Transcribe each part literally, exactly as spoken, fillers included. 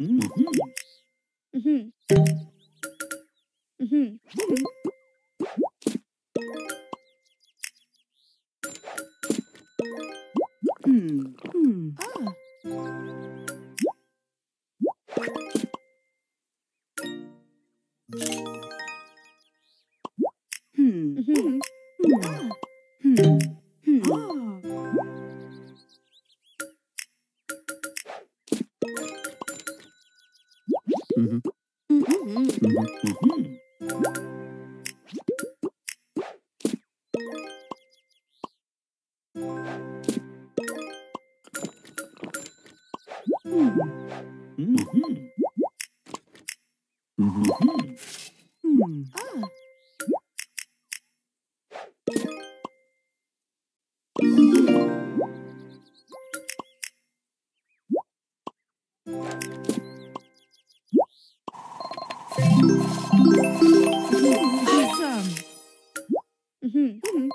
Mhm. Mhm. Hmm. Hmm. Ah. Hmm. Mhm. Hmm. Ah. Hmm. Hmm. Ah. Mhm. Mhm. Mhm. Mhm. Mhm. Hmm. Ah. Awesome. Mhm. Mhm.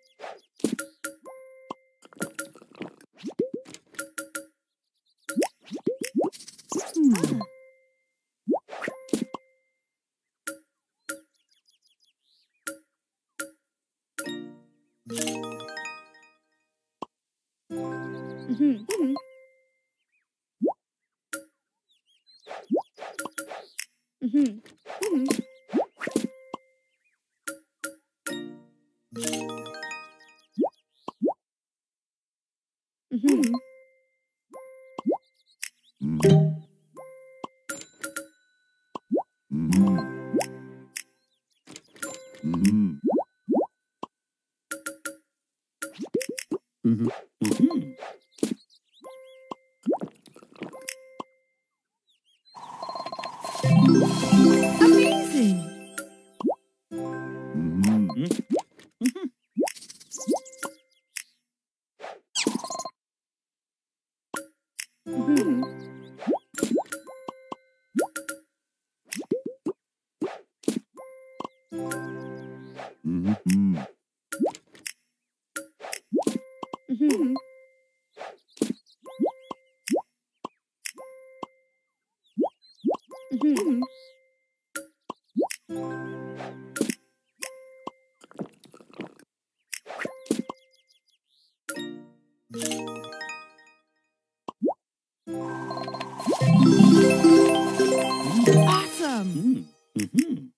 Hmm. Ah. Mhm. Mhm. Mhm. Mhm. Mhm. Mhm. Mhm. Mhm. Mhm. Mhm. Amazing. Mhm. Mhm. Mhm. Mhm. Mhm. Hmm. Awesome. Mhm.